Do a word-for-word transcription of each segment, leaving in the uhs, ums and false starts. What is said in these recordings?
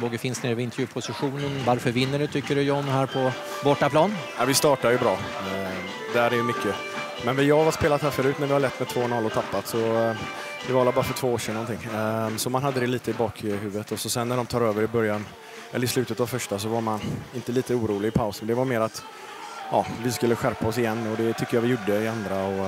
Båge finns nere vid intervjupositionen. Varför vinner du, tycker du, John, här på bortaplan? Ja, vi startar ju bra. Eh, där är ju mycket. Men vi har spelat här förut när vi har lett med två noll och tappat. Så eh, det var bara för två år sedan någonting. Eh, så man hade det lite i bakhuvudet. Och så sen när de tar över i början, eller i slutet av första, så var man inte lite orolig i pausen. Det var mer att ja, vi skulle skärpa oss igen. Och det tycker jag vi gjorde i andra. Och,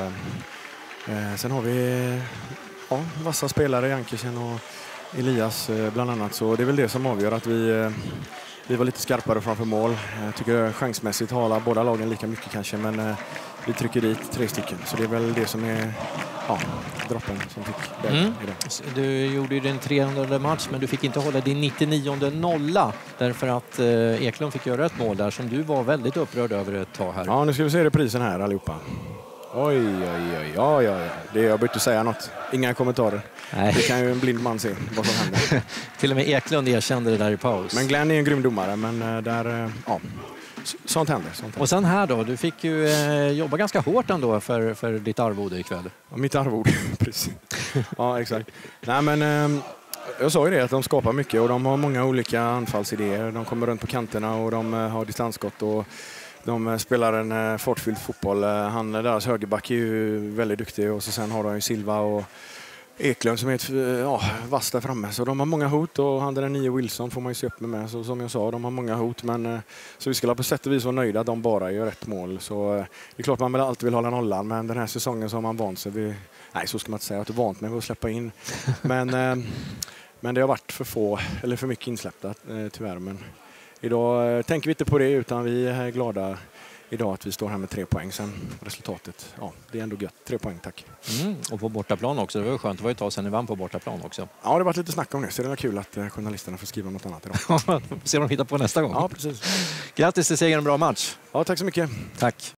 eh, sen har vi ja, vassa spelare i Ankersen och Elias eh, bland annat. Så det är väl det som avgör att vi... Eh, Vi var lite skarpare framför mål. Jag tycker chansmässigt har båda lagen lika mycket kanske, men eh, vi trycker dit tre stycken. Så det är väl det som är ja, droppen som fick det. Mm. Du gjorde ju din trehundrade match, men du fick inte hålla din nittionionde nolla därför att eh, Eklund fick göra ett mål där som du var väldigt upprörd över ett tag här. Ja, nu ska vi se reprisen här allihopa. Oj, oj, oj, ja, ja, ja. Det är jag borde inte säga något. Inga kommentarer. Nej. Det kan ju en blind man se vad som händer. Till och med Eklund erkände det där i paus. Men Glenn är en grym domare, men där, ja, sånt händer. Sånt händer. Och sen här då, du fick ju eh, jobba ganska hårt ändå för, för ditt arvode ikväll. Ja, mitt arvode, precis. Ja, exakt. Nej, men eh, jag sa ju det att de skapar mycket och de har många olika anfallsidéer. De kommer runt på kanterna och de eh, har distansskott och de spelar en fartfylld fotboll. Han, deras högerback är ju väldigt duktig och så sen har de ju Silva och Eklund som är ett ja, vass där framme. Så de har många hot och han den nio Wilson får man ju se upp med med. Så som jag sa, de har många hot, men så vi skulle på sätt och vis vara nöjda att de bara gör rätt mål. Så det är klart man alltid vill hålla nollan, men den här säsongen så har man vant sig vid, nej så ska man inte säga, att det är vant med att släppa in. Men, men det har varit för få, eller för mycket insläppta tyvärr. Men idag tänker vi inte på det, utan vi är glada idag att vi står här med tre poäng. Sen resultatet, ja, det är ändå gött. Tre poäng, tack. Mm, och på bortaplan också, det var skönt. Det var ju ett tag sedan ni vann på bortaplan också. Ja, det har varit lite snack om det, så det är kul att journalisterna får skriva något annat idag. Se vad de hittar på nästa gång. Ja, precis. Grattis till segern, en bra match. Ja, tack så mycket. Tack.